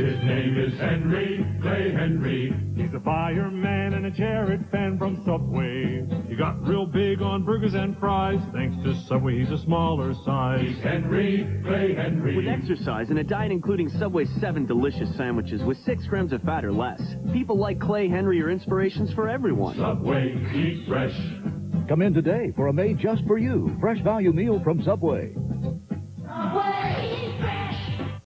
His name is Henry, Clay Henry. He's a fireman and a Jared fan from Subway. He got real big on burgers and fries. Thanks to Subway, he's a smaller size. He's Henry, Clay Henry. With exercise and a diet including Subway's 7 delicious sandwiches with 6 grams of fat or less, people like Clay Henry are inspirations for everyone. Subway, eat fresh. Come in today for a made just for you fresh value meal from Subway.